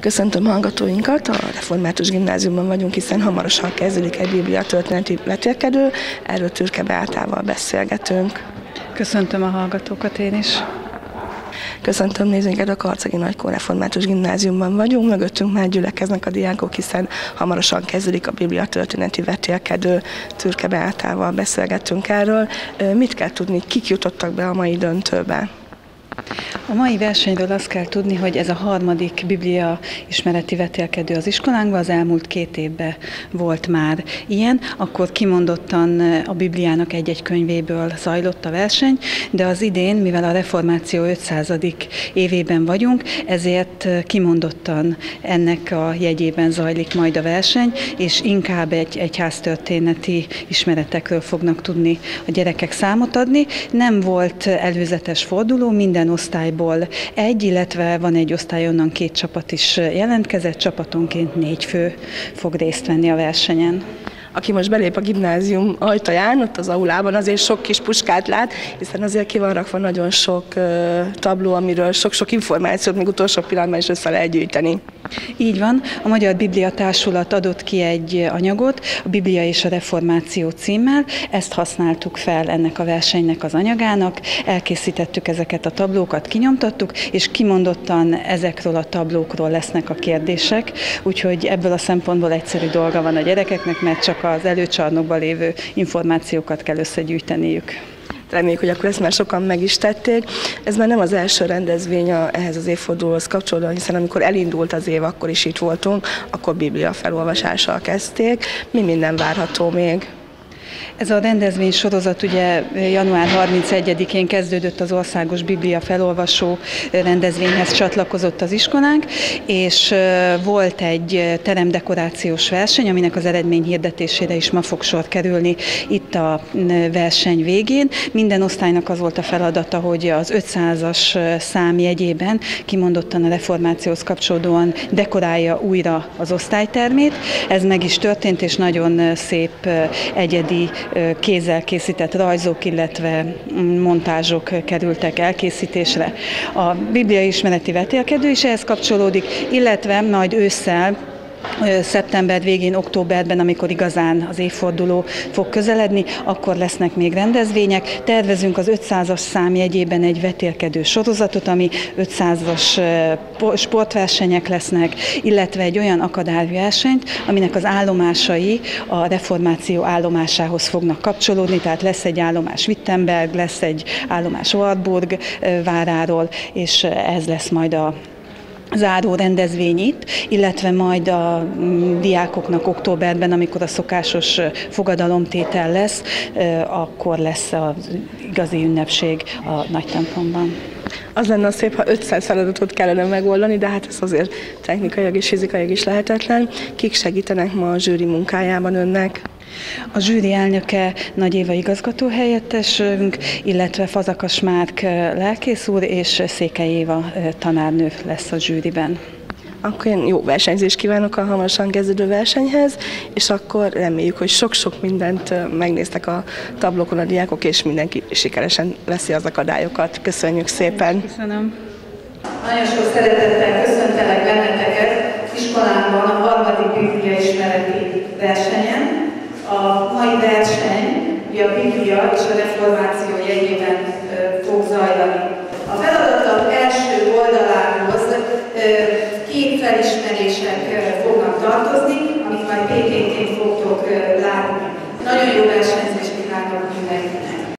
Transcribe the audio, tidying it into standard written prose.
Köszöntöm hallgatóinkat, a Református Gimnáziumban vagyunk, hiszen hamarosan kezdődik egy Biblia történeti vetélkedő, erről Türke Beátával beszélgetünk. Köszöntöm a hallgatókat én is. Köszöntöm nézőinket, a Karcagi Nagykó Református Gimnáziumban vagyunk, mögöttünk már gyülekeznek a diákok, hiszen hamarosan kezdődik a Biblia történeti vetélkedő, Türke Beátával beszélgettünk erről. Mit kell tudni, kik jutottak be a mai döntőbe? A mai versenyről azt kell tudni, hogy ez a harmadik Biblia ismereti vetélkedő az iskolánkban, az elmúlt 2 évben volt már ilyen, akkor kimondottan a Bibliának egy-egy könyvéből zajlott a verseny, de az idén, mivel a reformáció 500. évében vagyunk, ezért kimondottan ennek a jegyében zajlik majd a verseny, és inkább egy egyháztörténeti ismeretekről fognak tudni a gyerekek számot adni. Nem volt előzetes forduló, minden osztályból egy, illetve van egy osztály, onnan 2 csapat is jelentkezett, csapatonként 4 fő fog részt venni a versenyen. Aki most belép a gimnázium ajtaján, ott az aulában azért sok kis puskát lát, hiszen azért ki van rakva nagyon sok tabló, amiről sok-sok információt még utolsó pillanatban is össze lehet gyűjteni. Így van, a Magyar Biblia Társulat adott ki egy anyagot, a Biblia és a Reformáció címmel, ezt használtuk fel ennek a versenynek az anyagának, elkészítettük ezeket a tablókat, kinyomtattuk, és kimondottan ezekről a tablókról lesznek a kérdések, úgyhogy ebből a szempontból egyszerű dolga van a gyerekeknek, mert csak az előcsarnokban lévő információkat kell összegyűjteniük. Reméljük, hogy akkor ezt már sokan meg is tették. Ez már nem az első rendezvény ehhez az évfordulóhoz kapcsolódóan, hiszen amikor elindult az év, akkor is itt voltunk, akkor Biblia felolvasással kezdték. Mi minden várható még? Ez a rendezvény sorozat ugye január 31-én kezdődött, az Országos Biblia Felolvasó rendezvényhez csatlakozott az iskolánk, és volt egy teremdekorációs verseny, aminek az eredmény hirdetésére is ma fog sor kerülni itt a verseny végén. Minden osztálynak az volt a feladata, hogy az 500-as szám jegyében kimondottan a reformációhoz kapcsolódóan dekorálja újra az osztálytermét. Ez meg is történt, és nagyon szép egyedi kézzel készített rajzok, illetve montázsok kerültek elkészítésre. A Biblia ismereti vetélkedő is ehhez kapcsolódik, illetve majd ősszel, szeptember végén, októberben, amikor igazán az évforduló fog közeledni, akkor lesznek még rendezvények. Tervezünk az 500-as szám jegyében egy vetélkedő sorozatot, ami 500-as sportversenyek lesznek, illetve egy olyan akadályversenyt, aminek az állomásai a reformáció állomásához fognak kapcsolódni, tehát lesz egy állomás Wittenberg, lesz egy állomás Wartburg váráról, és ez lesz majd a záró rendezvény itt, illetve majd a diákoknak októberben, amikor a szokásos fogadalomtétel lesz, akkor lesz az igazi ünnepség a nagy templomban. Az lenne szép, ha 500 feladatot kellene megoldani, de hát ez azért technikailag és fizikailag is lehetetlen. Kik segítenek ma a zsűri munkájában önnek? A zsűri elnöke Nagy Éva igazgatóhelyettesünk, illetve Fazakas Márk lelkész úr és Székely Éva tanárnő lesz a zsűriben. Akkor én jó versenyzést kívánok a hamarosan kezdődő versenyhez, és akkor reméljük, hogy sok-sok mindent megnéztek a tablókon a diákok, és mindenki sikeresen veszi az akadályokat. Köszönjük szépen! Köszönöm! Nagyon sok szeretettel köszöntelek benneteket iskolánkban a harmadik Biblia ismereti versenyen. A mai verseny a Biblia és a Reformáció jegyében fog zajlani. A feladatok első oldalához 2 felismerések fognak tartozni, amit majd PPT-ként fogtok látni. Nagyon jó versenyzést kívánok mindenkinek!